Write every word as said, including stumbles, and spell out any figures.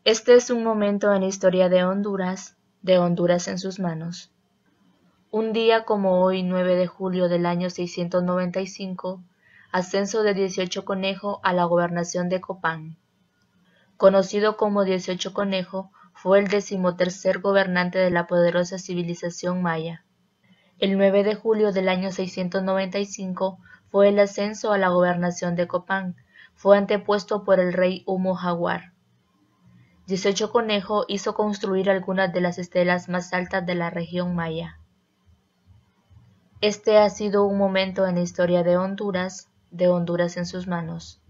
Este es un momento en la historia de Honduras, de Honduras en sus manos. Un día como hoy, nueve de julio del año seiscientos noventa y cinco, ascenso de dieciocho Conejo a la gobernación de Copán. Conocido como dieciocho Conejo, fue el decimotercer gobernante de la poderosa civilización maya. El nueve de julio del año seiscientos noventa y cinco fue el ascenso a la gobernación de Copán. Fue antepuesto por el rey Humo Jaguar. dieciocho Conejo hizo construir algunas de las estelas más altas de la región maya. Este ha sido un momento en la historia de Honduras, de Honduras en sus manos.